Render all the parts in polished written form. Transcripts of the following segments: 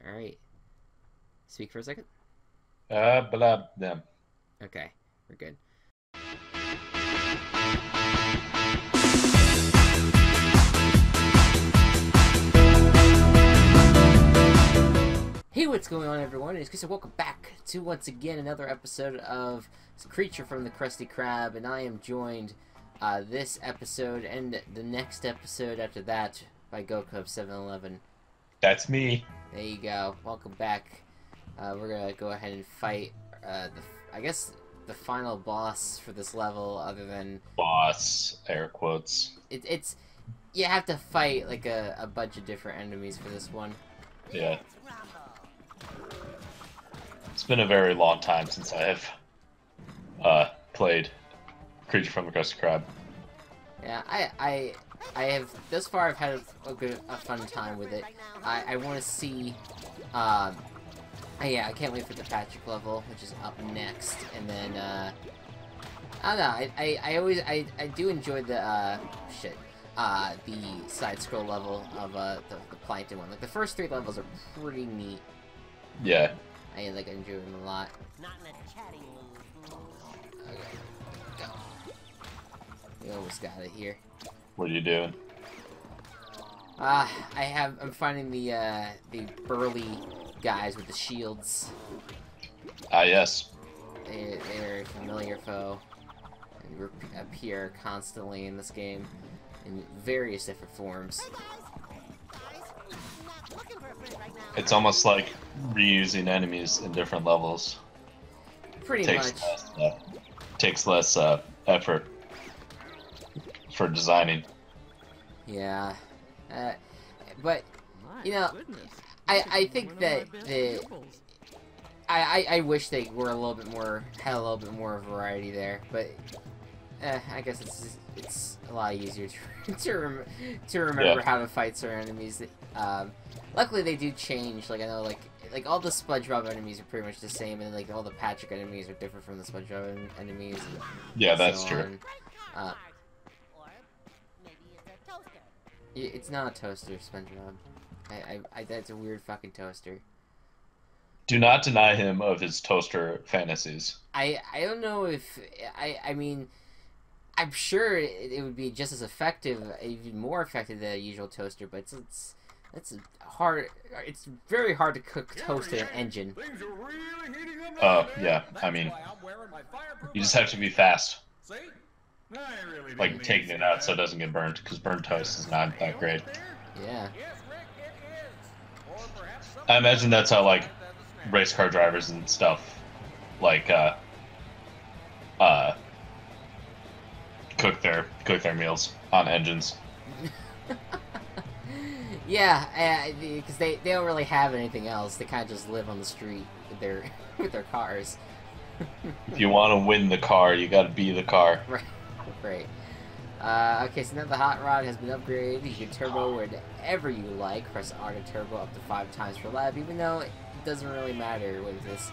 Alright. Speak for a second? Blah, them. Okay, we're good. Hey, what's going on, everyone? It's Chris, and welcome back to, once again, another episode of Creature from the Krusty Krab, and I am joined this episode and the next episode after that by Gocubs711. That's me. There you go. Welcome back. We're gonna go ahead and fight, I guess, the final boss for this level, other than... Boss, air quotes. It's... You have to fight, like, a bunch of different enemies for this one. Yeah. It's been a very long time since I have played Creature from the Krusty Krab. Yeah, I have, thus far I've had a fun time with it. I want to see, yeah, I can't wait for the Patrick level, which is up next, and then, I don't know, I do enjoy the, the side-scroll level of, the Plankton one. Like, the first 3 levels are pretty neat. Yeah. I enjoy them a lot. Okay, go. We almost got it here. What are you doing? I'm finding the burly guys with the shields. Ah, yes. They're a familiar foe, and appear constantly in this game in various different forms. It's almost like reusing enemies in different levels. Pretty much. Takes less effort for designing. Yeah. But, you know, I think that I wish they were a little bit more, had a little bit more variety there, but I guess it's a lot easier to remember how to fight certain enemies. Luckily they do change. Like, I know, like all the Spongebob enemies are pretty much the same, and like all the Patrick enemies are different from the Spongebob enemies. Yeah, that's true. It's not a toaster, Spongebob. That's a weird fucking toaster. Do not deny him of his toaster fantasies. I don't know if I mean, I'm sure it would be just as effective, even more effective than a usual toaster, but it's hard. It's very hard to cook toast in an engine. Oh yeah, I mean, you just have to be fast. Like taking it out so it doesn't get burnt, because burnt toast is not that great. Yeah. I imagine that's how like race car drivers and stuff like cook their meals on engines. Yeah, because they don't really have anything else. They kind of just live on the street with their cars. If you want to win the car, you got to be the car. Right. Okay, so now the hot rod has been upgraded. You can turbo whenever you like. Press R to turbo up to 5 times per lap, even though it doesn't really matter with this.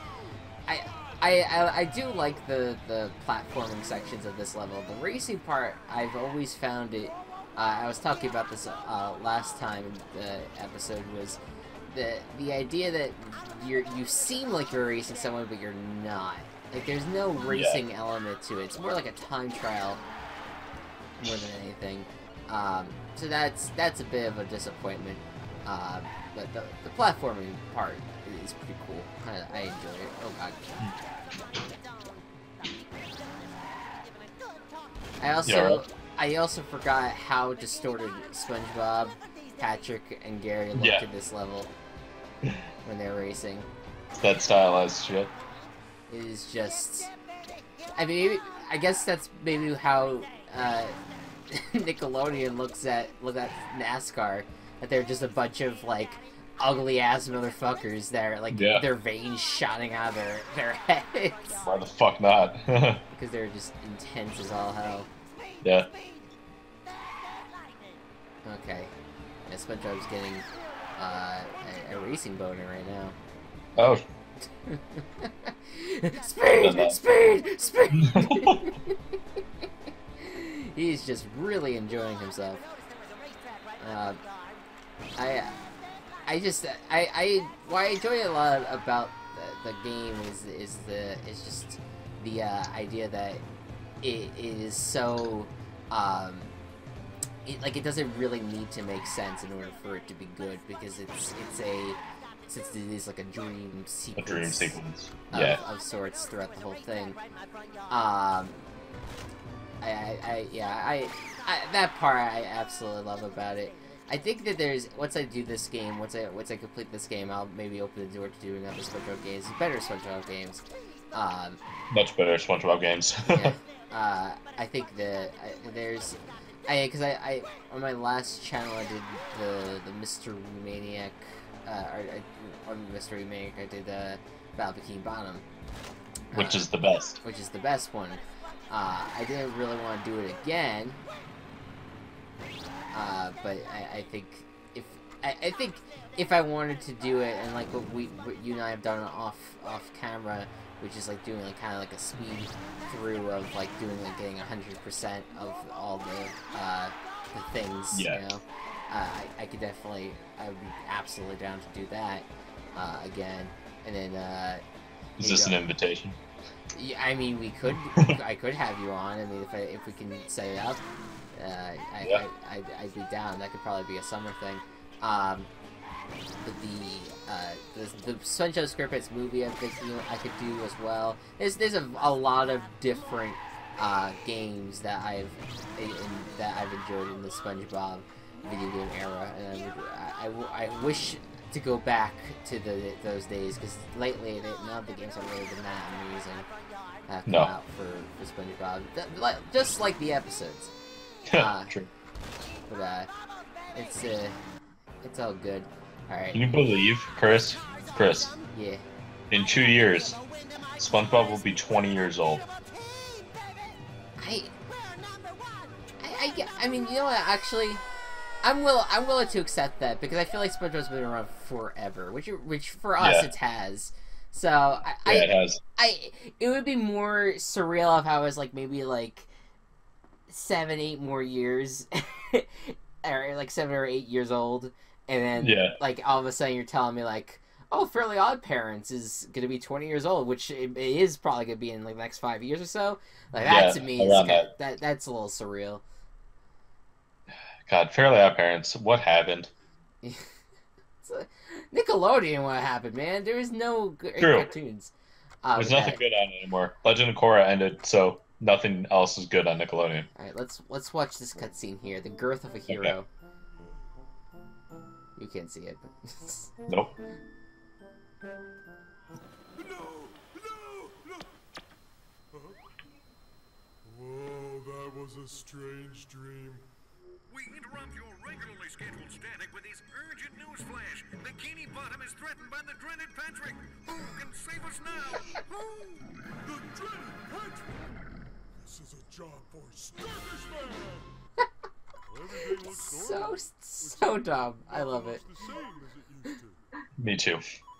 I do like the platforming sections of this level. The racing part, I've always found it. I was talking about this last time in the episode, was the idea that you seem like you're racing someone, but you're not. Like, there's no racing element to it. It's more like a time trial more than anything. So that's a bit of a disappointment. But the platforming part is pretty cool. I enjoy it. Oh god. I also forgot how distorted SpongeBob, Patrick, and Gary looked at this level when they're racing. That stylized shit. It is just... I mean, I guess that's maybe how Nickelodeon looks at NASCAR. That they're just a bunch of, like, ugly-ass motherfuckers that are, like, their veins shooting out of their heads. Why the fuck not? Because they're just intense as all hell. Yeah. Okay. Yeah, SpongeBob's getting a racing boner right now. Oh. Speed! He's just really enjoying himself. I what I enjoy a lot about the game is just the idea that it is so it doesn't really need to make sense in order for it to be good, because it is like a dream sequence. Of sorts throughout the whole thing. That part I absolutely love about it. I think that once I do this game, once I complete this game, I'll maybe open the door to doing other SpongeBob games, better SpongeBob games. Much better SpongeBob games. Yeah. I think that because I on my last channel I did the Mystery Maniac, on Mystery Maniac I did Battle Bikini Bottom, which is the best. Which is the best one. I didn't really want to do it again, but I think if I wanted to do it, and like what you and I have done off camera, which is like doing like kind of like a speed through of like doing like getting 100% of all the things, yeah. You know, I could definitely, I would be absolutely down to do that again, and then is this an invitation? Yeah, I mean, I could have you on. I mean, if we can set it up, I'd be down. That could probably be a summer thing. But the SpongeBob SquarePants movie, I think I could do as well. There's a lot of different games that I've enjoyed in the SpongeBob video game era, and I wish to go back to those days, because lately none of the games have really been that amazing come out for SpongeBob, just like the episodes. True. But it's all good. All right. Can you believe, Chris? Yeah. In 2 years, SpongeBob will be 20 years old. I mean, you know what? Actually, I'm willing to accept that, because I feel like SpongeBob's been around forever, which for us it has. So it has. It would be more surreal if I was like maybe like 7-8 more years, or like 7 or 8 years old, and then like all of a sudden you're telling me like, oh, Fairly Odd Parents is gonna be 20 years old, which it is probably gonna be in like the next 5 years or so. Like that to me is that's a little surreal. God, Fairly Odd Parents, what happened? Nickelodeon, what happened, man? There is no good cartoons. There's nothing good on it anymore. Legend of Korra ended, so nothing else is good on Nickelodeon. Alright, let's watch this cutscene here. The Girth of a Hero. Okay. You can't see it. Nope. Whoa, that was a strange dream. We interrupt your regularly scheduled static with this urgent news flash. Bikini Bottom is threatened by the dreaded Patrick. Who can save us now? Who? The dreaded Patrick! This is a job for Starfish Man! Everything looks normal. So dumb. I love it. The same as it used to. Me too.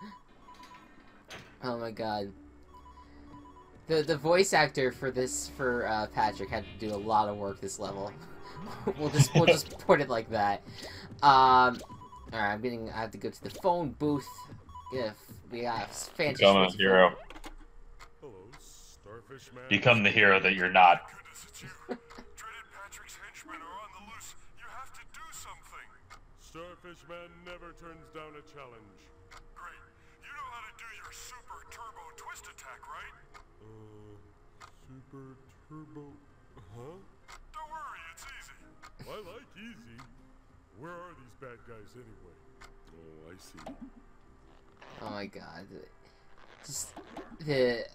Oh my god. The voice actor for Patrick had to do a lot of work this level. we'll just put it like that. Alright, I have to go to the phone booth. Yeah, we got fancy. Become a hero. Hello, Starfish Man. Become the hero that you're not. Goodness, it's you. Dreaded Patrick's henchmen are on the loose. You have to do something. Starfish Man never turns down a challenge. Great. You know how to do your super turbo twist attack, right? Super turbo... Huh? Don't worry, it's easy. I like easy. Where are these bad guys anyway? Oh, I see. Oh my god. Just the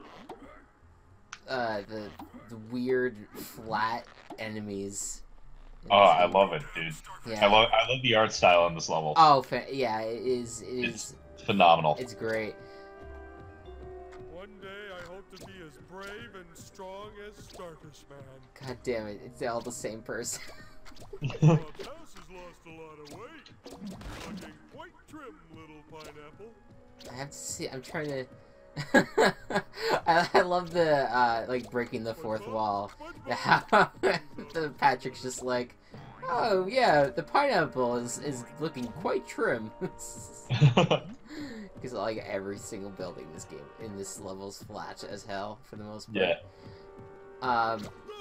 weird flat enemies. Oh, I love it, dude. Yeah. I love the art style on this level. Oh, yeah, it is. It's phenomenal. It's great. One day I hope to be as brave and strong as Starfish Man. God damn it! It's all the same person. Well, Tess has lost a lot of weight. You're looking quite trim, little pineapple. I have to see. I'm trying to. I love the like breaking the fourth wall. The Patrick's just like, Oh yeah, the pineapple is looking quite trim. Because like every single building in this level is flat as hell for the most part. Yeah. Oh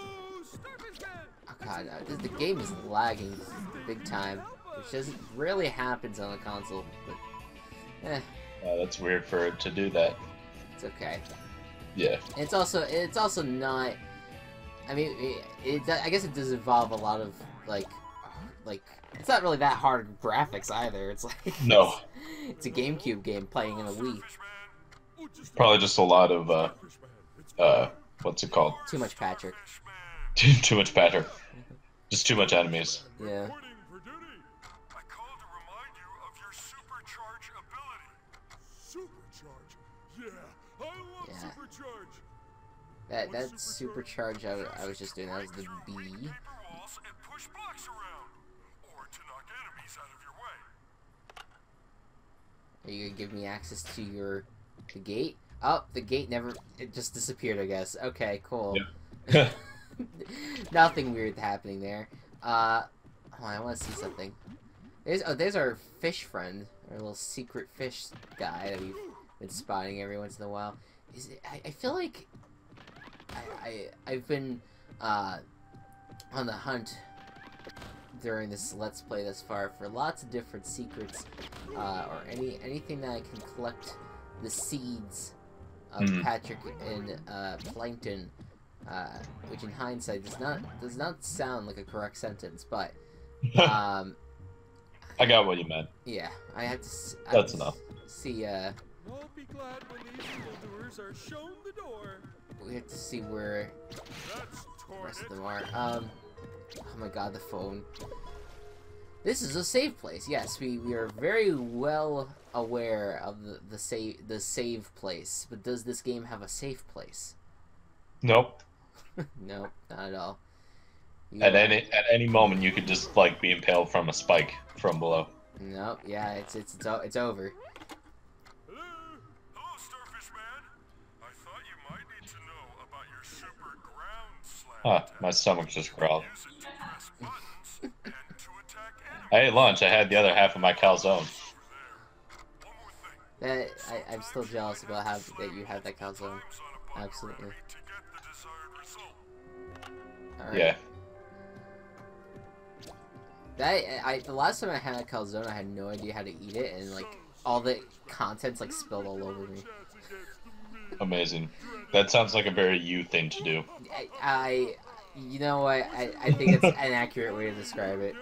god, the game is lagging big time, which doesn't really happens on a console, but That's weird for it to do that. it's okay. Yeah. It's also not. I mean, I guess it does involve a lot of like it's not really that hard graphics either. It's like No. it's a GameCube game playing in a Wii. Probably just a lot of what's it called? Too much Patrick. Too much patter. Just too much enemies. Yeah. I called to remind you of your supercharge ability. Supercharge? Yeah, I love supercharge. That supercharge I was just doing, that was the B. Walls and push blocks around, or to knock enemies out of your way. Are you gonna give me access to the gate? Oh, the gate it just disappeared, I guess. Okay, cool. Yeah. Nothing weird happening there. Oh, I want to see something. There's our fish friend, our little secret fish guy that we've been spotting every once in a while. I feel like I've been on the hunt during this Let's Play thus far for lots of different secrets, or anything that I can collect the seeds of Patrick and Plankton, which in hindsight does not sound like a correct sentence, but I got what you meant. yeah, I have to. That's enough. See, I'll be glad when these evildoers are shown the door. we have to see where That's the rest of them are. Oh my god, the phone. This is a safe place. Yes, we are very well aware of the save place. But does this game have a safe place? Nope. No, not at all. At any moment, you could just like be impaled from a spike from below. Nope. Yeah, it's over. Hello, Starfish Man. I thought you might need to know about your super ground slam. Ah, my stomach just growled. Use it to press buttons and to attack enemies. I ate lunch. I had the other half of my calzone. One more thing. I'm still jealous about how that you have that calzone. Absolutely. To get the desired result. All right. Yeah. The last time I had a calzone, I had no idea how to eat it, and like all the contents like spilled all over me. Amazing. That sounds like a very you thing to do. You know what? I think it's an accurate way to describe it.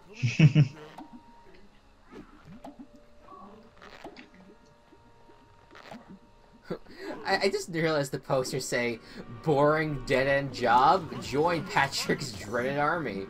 I just realized the posters say, "Boring dead-end job. Join Patrick's dreaded army."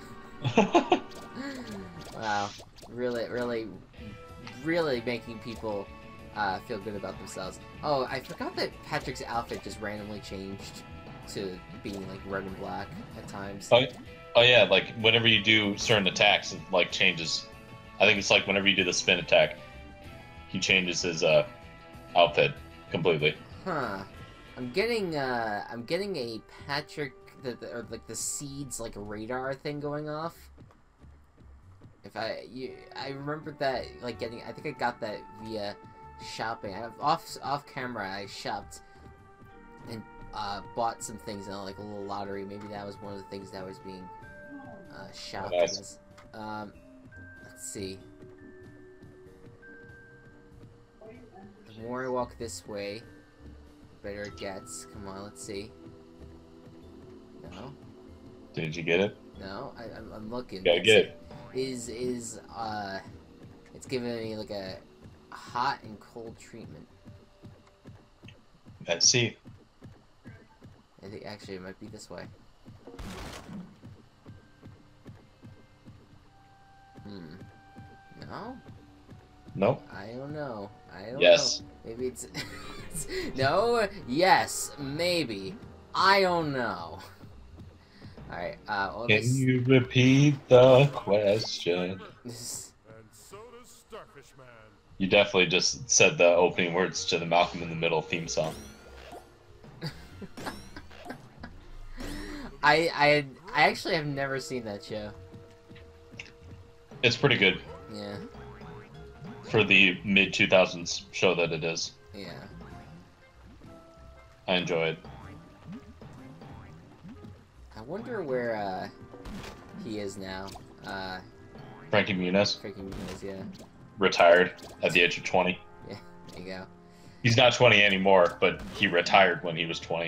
Wow, really making people feel good about themselves. Oh, I forgot that Patrick's outfit just randomly changed to being like red and black at times. Oh yeah, like whenever you do certain attacks, it like changes. I think it's like whenever you do the spin attack, he changes his outfit completely. Huh. I'm getting a Patrick or like the seeds like radar thing going off. I remember that like I think I got that via shopping. Off camera I shopped and bought some things in like a little lottery. Maybe that was one of the things that was being shopped. Nice. Let's see. The more I walk this way, the better it gets. Come on, let's see. No. Did you get it? No, I'm looking. You gotta get it. It's giving me like a hot and cold treatment. Let's see. I think actually it might be this way. No? Nope. I don't know. Yes. Know. Maybe it's no. Yes. Maybe. I don't know. All right. Well, Can you repeat the question? And so does Starfish Man. You definitely just said the opening words to the Malcolm in the Middle theme song. I actually have never seen that show. It's pretty good. Yeah. For the mid-2000s show that it is. Yeah. I enjoy it. I wonder where he is now. Frankie Muniz. Frankie Muniz, yeah. Retired at the age of 20. Yeah, there you go. He's not 20 anymore, but he retired when he was 20.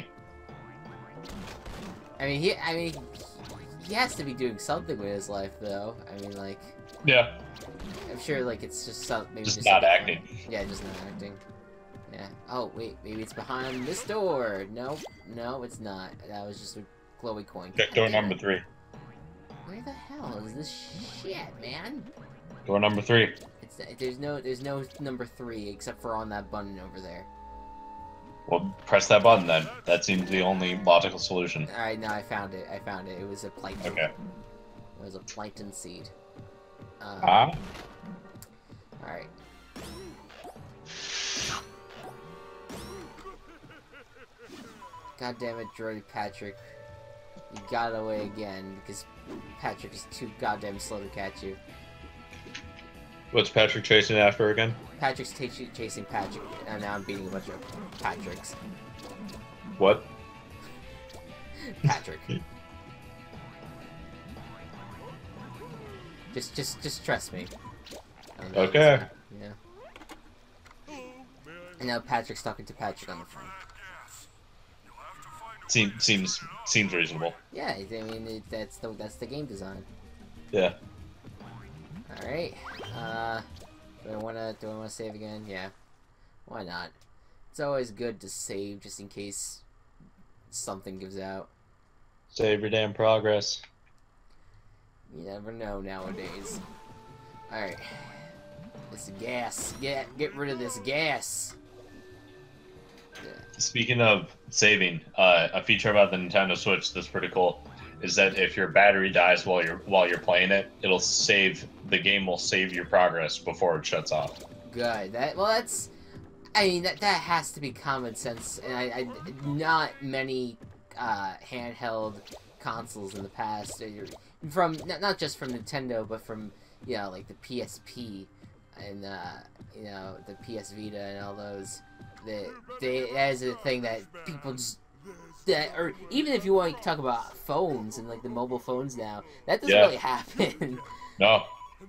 I mean, he has to be doing something with his life, though. I mean, like. Yeah. I'm sure, like, it's just something. Maybe just not acting. Yeah, just not acting. Yeah. Oh wait, maybe it's behind this door. Nope. No, it's not. That was just a glowy coin. Check door number 3. Where the hell is this shit, man? Door number 3. There's no number 3 except for on that button over there. Well, press that button then. That seems the only logical solution. All right, now I found it. It was a plankton. Okay. It was a plankton seed. Ah. All right. God damn it, Droid Patrick. You got away again because Patrick is too goddamn slow to catch you. What's Patrick chasing after again? Patrick's chasing Patrick, and now I'm beating a bunch of Patricks. What? Patrick. Just trust me. Okay. Yeah. And now Patrick's talking to Patrick on the phone. Seems reasonable. Yeah, I mean that's the game design. Yeah. All right. Do I wanna save again? Yeah. Why not? It's always good to save just in case something gives out. Save your damn progress. You never know nowadays. All right. This gas. Get rid of this gas. Yeah. Speaking of saving, a feature about the Nintendo Switch that's pretty cool is that if your battery dies while you're playing it, the game will save your progress before it shuts off. Good. That's. I mean that has to be common sense, and I not many handheld consoles in the past, from not just from Nintendo, but from like the PSP and the PS Vita and all those. That is a thing that people just or even if you want to talk about phones and like the mobile phones now, that doesn't really happen. No.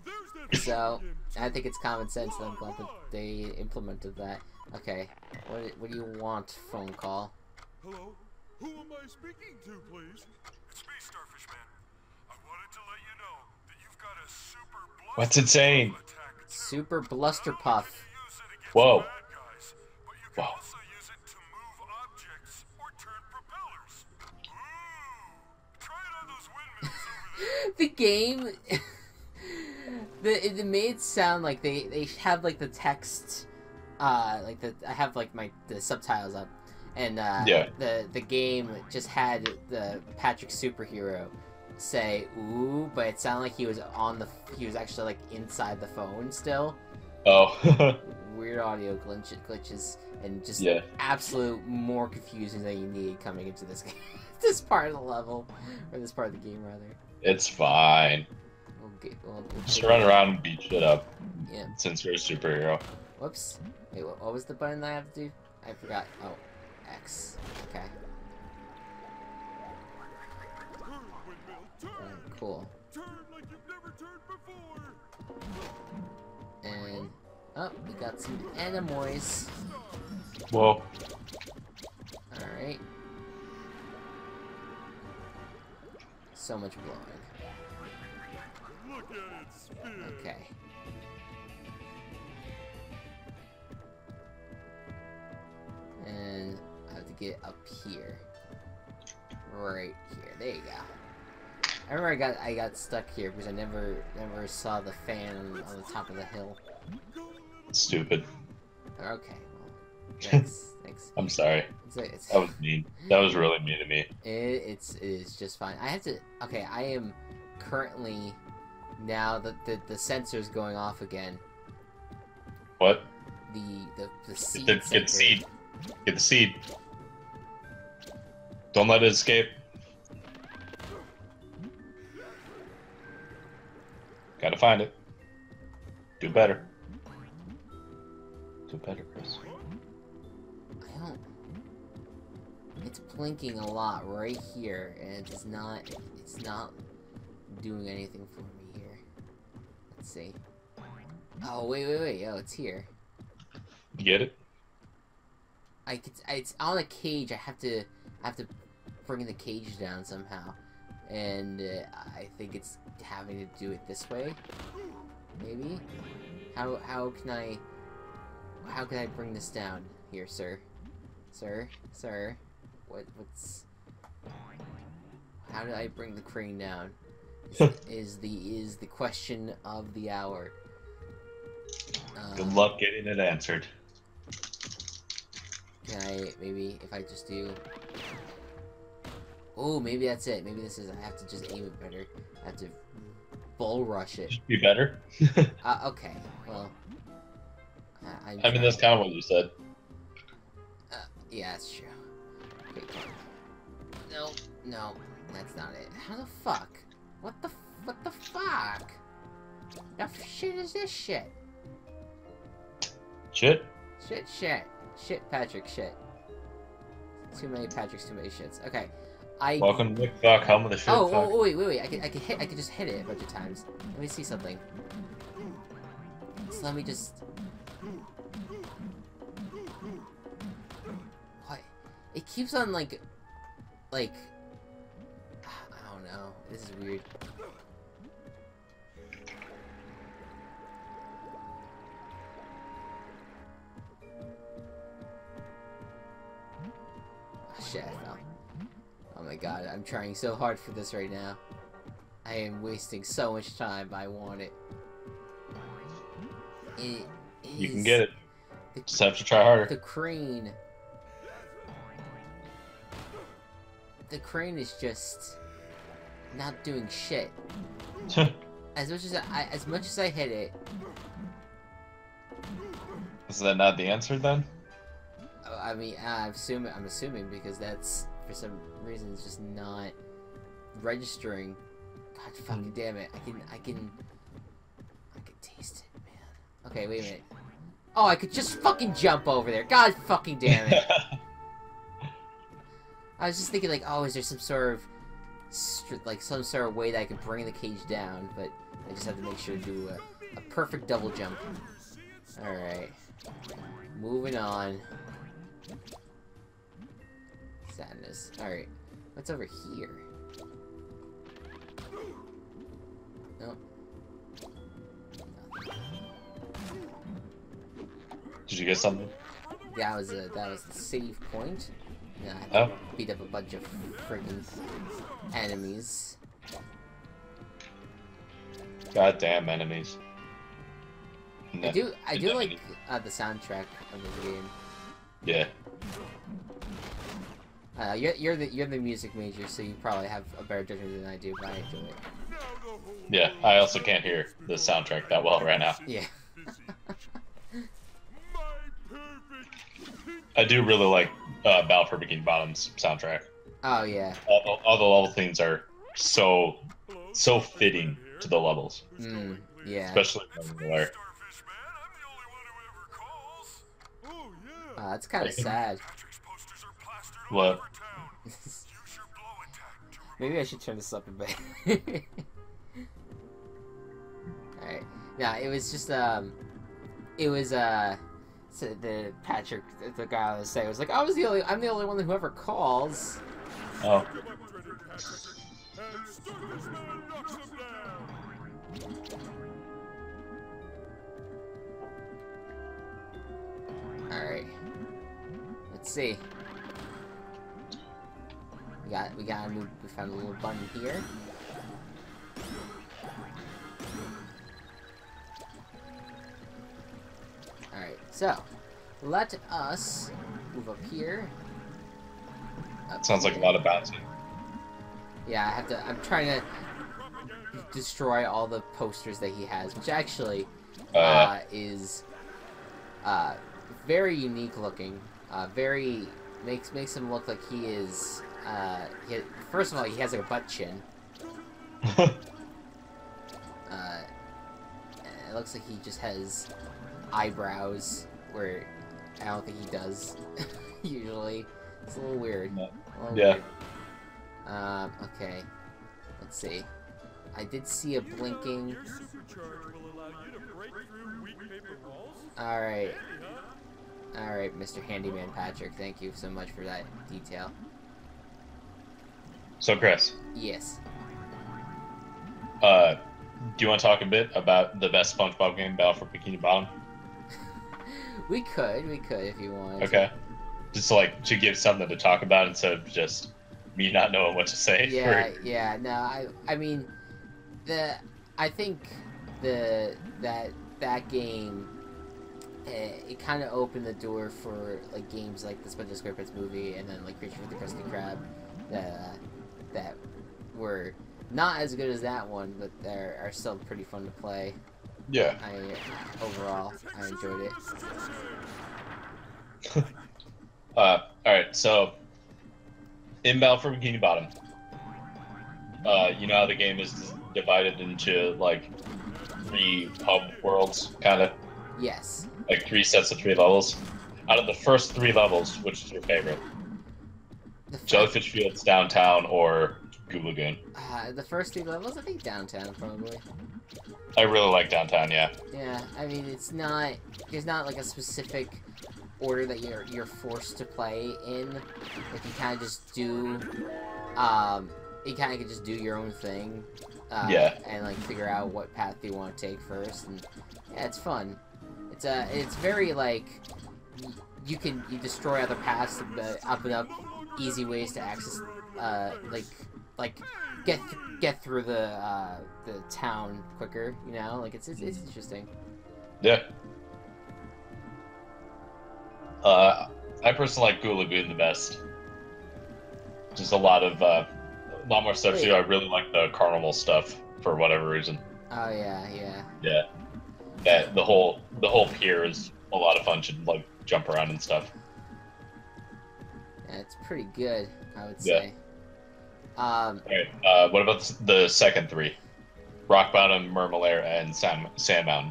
So I think it's common sense, and I'm glad that they implemented that. Okay, what do you want? Phone call. Hello? Who am I speaking to, please? It's me, Starfish Man. I wanted to let you know that you've got a super bluster. What's it saying? Super bluster puff. Whoa. Wow. Also use it to move objects or turn propellers. Ooh. Try it on those windmills over there. The game it made it sound like they have like the text I have like the subtitles up, and the game just had the Patrick superhero say ooh, but it sounded like he was actually like inside the phone still. Oh. Weird audio glitches and just yeah. Absolute more confusing than you need coming into this game. This part of the level, or this part of the game rather. It's fine. We'll just run around and beat shit up. Yeah. Since you're a superhero. Whoops. Wait, what was the button that I have to do? I forgot. Oh, X. Okay. Cool. Turn like you've never turned before. And oh, we got some Anemoys. Whoa. Alright. So much blowing. Look at it spin. Okay. And I have to get up here. Right here. There you go. I remember I got stuck here because I never saw the fan on the top of the hill. Stupid. Okay, well, thanks. I'm sorry. It's, that was mean. That was really mean to me. It is just fine. I have to. Okay, I am currently now that the sensor's going off again. What? The seed. Get the seed. Get the seed. Don't let it escape. Gotta find it. Do better. Do better, Chris. I don't... It's blinking a lot right here, and it's not doing anything for me here. Let's see. Oh, wait. Oh, it's here. You get it? It's on a cage. I have to bring the cage down somehow. And I think it's having to do it this way. Maybe? How can I bring this down here, sir? Sir? What's... How do I bring the crane down? Is the question of the hour. Good luck getting it answered. Can I, maybe, if I just do... Oh, maybe that's it. Maybe this is, I have to just aim it better. I have to bull rush it. Should be better. Okay, well... I mean, that's kind of what you said. Yeah, that's true. Okay. No, that's not it. How the fuck? What the fuck? The shit is this shit? Shit? Shit, Patrick, shit. Too many Patricks, too many shits. Okay. Welcome to Fuck, home of the shit. Fuck. Oh, wait. I could just hit it a bunch of times. Let me see something. So let me just... What? It keeps on, like... I don't know. This is weird. Oh, shit, I fell. Oh my god, I'm trying so hard for this right now. I am wasting so much time, but I want it. You can get it. Just have to try harder. The crane. The crane is just not doing shit. As much as I hit it. Is that not the answer then? I mean, I'm assuming because that's for some reason it's just not registering. God fucking damn it! I can taste it, man. Okay, wait a minute. Oh, I could just fucking jump over there. God fucking damn it! I was just thinking like, oh, is there some sort of way that I can bring the cage down? But I just have to make sure to do a perfect double jump. All right, moving on. Sadness. All right, what's over here? Nope. Did you get something? That was the save point. Yeah, I had to beat up a bunch of freaking enemies. Goddamn enemies. I do like the soundtrack of the game. Yeah. You're the music major, so you probably have a better judgment than I do, but I enjoy it. Yeah, I also can't hear the soundtrack that well right now. Yeah. I do really like Battle for Bikini Bottom's soundtrack. Oh yeah. All the level themes are so fitting to the levels. Yeah. Especially when that's kind of sad. What? Maybe I should turn this up a bit. Alright. Yeah, it was just, so the Patrick, the guy I was saying, was like, I'm the only one who ever calls. Oh. Alright. Let's see. We found a little button here. Alright, so let us move up here. Sounds like a lot of bouncing. Yeah, I'm trying to destroy all the posters that he has, which actually is very unique looking. Makes him look like he is. First of all, he has like a butt chin. looks like he just has eyebrows, where I don't think he does usually. It's a little weird. Yeah. Weird. Okay. Let's see. I did see a blinking. Your supercharge will allow you to break through weak paper walls. Alright. Handy, huh? Alright, Mr. Handyman Patrick. Thank you so much for that detail. So, Chris, Yes. do you want to talk a bit about the best SpongeBob game, Battle for Bikini Bottom? We could if you want. Okay. Just like to give something to talk about instead of just me not knowing what to say. Yeah, yeah. No, I mean, I think that game, it kind of opened the door for like games like the SpongeBob SquarePants movie and then like Creature with the Krusty Krab, that were not as good as that one, but they are still pretty fun to play. Yeah. Overall, I enjoyed it. Alright, so in Battle for Bikini Bottom, you know how the game is divided into like 3 hub worlds, kind of? Yes. Like 3 sets of 3 levels. Out of the first 3 levels, which is your favorite? Jellyfish Fields, Downtown, or Goo Lagoon? The first 3 levels, I think Downtown probably. I really like Downtown, yeah. Yeah, I mean there's not like a specific order that you're forced to play in. Like you kind of just do, you kind of can just do your own thing. Yeah. And like figure out what path you want to take first, and yeah, it's fun. It's very like you destroy other paths, but up and up easy ways to access, like get through the town quicker. You know, like it's interesting. Yeah. I personally like Goo Lagoon the best. Just a lot more stuff too. I really like the carnival stuff for whatever reason. Oh yeah, yeah. Yeah. That the whole pier is a lot of fun to like jump around and stuff. Yeah, it's pretty good, I would say. Alright, what about the second 3? Rock Bottom, Mermalair, and Sand Mountain.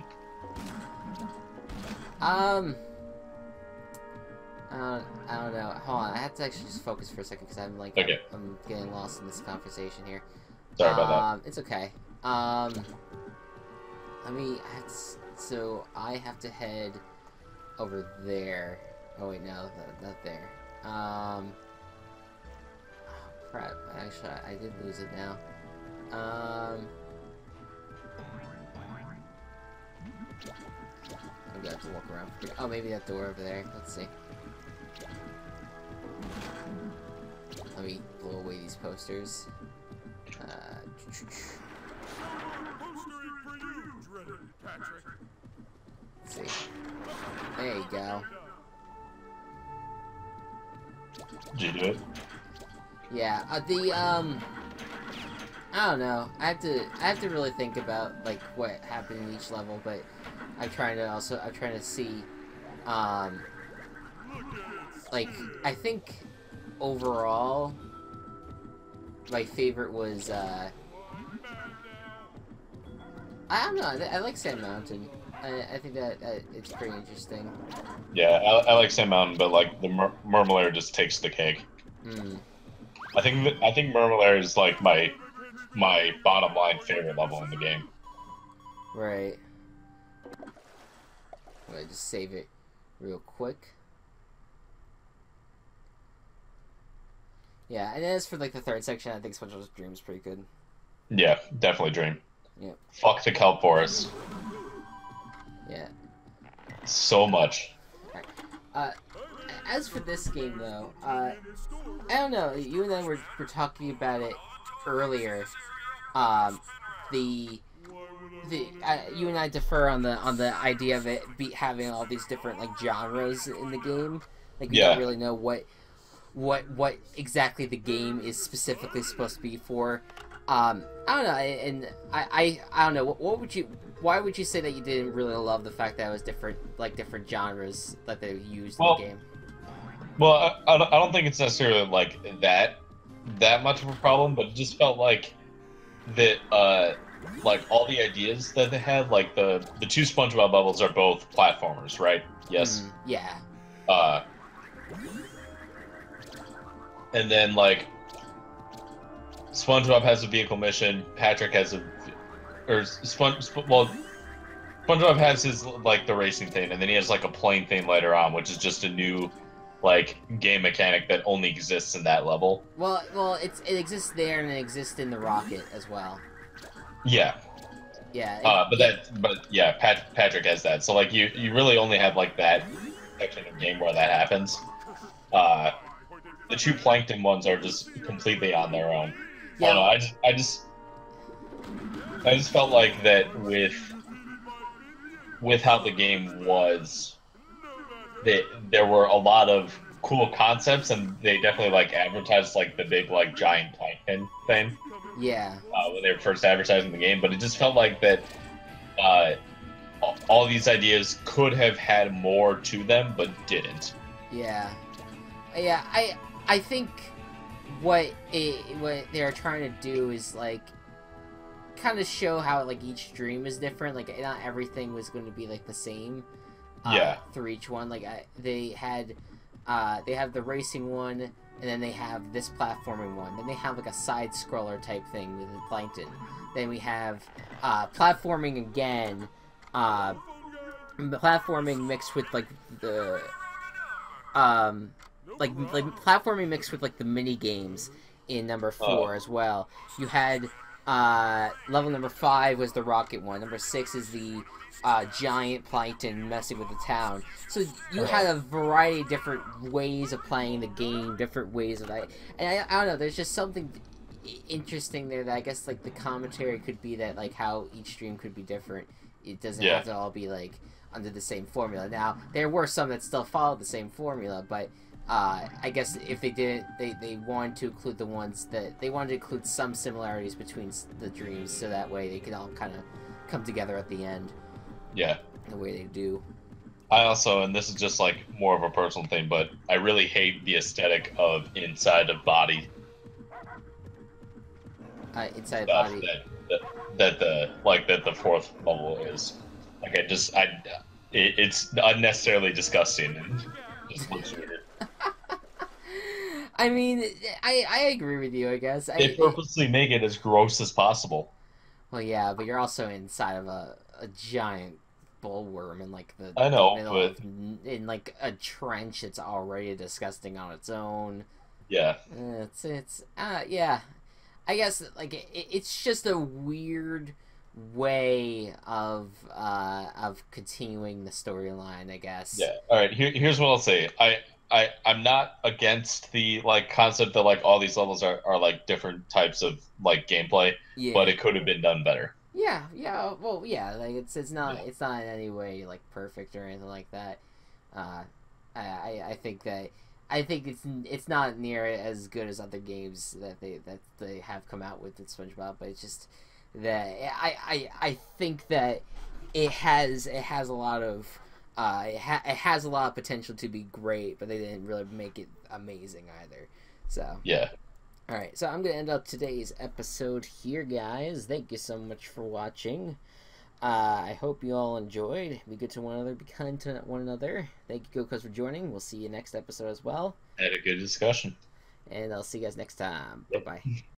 I don't know. Hold on, I have to actually just focus for a second because I'm like, Okay. I'm getting lost in this conversation here. Sorry about It's okay. So I have to head over there. Oh wait, no, not there. Oh, crap. Actually, I did lose it now. I'm gonna have to walk around. Oh, maybe that door over there. Let's see. Let me blow away these posters. Postering for you, dreaded Patrick. Let's see. There you go. Did you do it? Yeah, I don't know. I have to really think about like what happened in each level, but I'm trying to see, like I think overall my favorite was I don't know. I like Sand Mountain. I think that it's pretty interesting. Yeah, I like Sand Mountain, but like the Mermalair just takes the cake. Hmm. I think Mermalair is like my bottom line favorite level in the game. Right. I'm gonna just save it real quick. Yeah, and as for like the third section, I think SpongeBob's Dream is pretty good. Yeah, definitely Dream. Yep. Fuck the kelp forest. Yeah. So much. As for this game though, I don't know. You and I were talking about it earlier. You and I differ on the idea of it having all these different like genres in the game. Like we don't really know what exactly the game is specifically supposed to be for. I don't know, and I don't know. Why would you say that you didn't really love the fact that it was different genres that they used in the game? Well, I don't think it's necessarily like that much of a problem, but it just felt like that like all the ideas that they had, like the two SpongeBob levels are both platformers, right? Yes. Yeah. Uh, and then like SpongeBob has a vehicle mission. Patrick has well, SpongeBob has his like the racing thing, and then he has like a plane thing later on, which is just a new like game mechanic that only exists in that level. Well, it exists there and it exists in the rocket as well. Yeah. Yeah. But yeah, Patrick has that. So like you really only have like that section of game where that happens. The two Plankton ones are just completely on their own. Yeah. I don't know, I just felt like that with how the game was, that there were a lot of cool concepts, and they definitely like advertised like the big like giant Plankton thing. Yeah. When they were first advertising the game, but it just felt like that all these ideas could have had more to them, but didn't. Yeah. Yeah. I think what they're trying to do is like kind of show how like each dream is different. Like not everything was going to be like the same. Through each one, like they have the racing one, and then they have this platforming one. Then they have like a side scroller type thing with the Plankton. Then we have platforming again, platforming mixed with like the like platforming mixed with like the mini games in number 4 as well. You had level number 5 was the rocket one. Number 6 is the giant Plankton messing with the town. So you had a variety of different ways of playing the game, different ways of that. And I don't know, there's just something interesting there that I guess like the commentary could be that like how each stream could be different. It doesn't have to all be like under the same formula. Now, there were some that still followed the same formula, but I guess if they didn't, they wanted to include the ones that they wanted to include some similarities between the dreams, so that way they could all kind of come together at the end. Yeah. The way they do. I also, and this is just like more of a personal thing, but I really hate the aesthetic of inside of body. Inside of body. That the 4th level is. Like it's unnecessarily disgusting and just looks weird. I mean, I agree with you, I guess. They purposely make it as gross as possible. Well, yeah, but you're also inside of a giant bullworm in like the I know, middle but in like a trench. It's already disgusting on its own. Yeah. Yeah. I guess like it's just a weird way of continuing the storyline, I guess. Yeah. All right. Here's what I'll say. I'm not against the like concept that like all these levels are like different types of like gameplay, but it could have been done better. Yeah. Well, yeah. Like it's not in any way like perfect or anything like that. I think it's not near as good as other games that they have come out with SpongeBob, but it's just that I think that it has a lot of it has a lot of potential to be great, but they didn't really make it amazing either. So yeah. All right, so I'm gonna end up today's episode here, guys. Thank you so much for watching. I hope you all enjoyed. Be good to one another. Be kind to one another. Thank you, Gocubs, for joining. We'll see you next episode as well. Had a good discussion. And I'll see you guys next time. Bye-bye.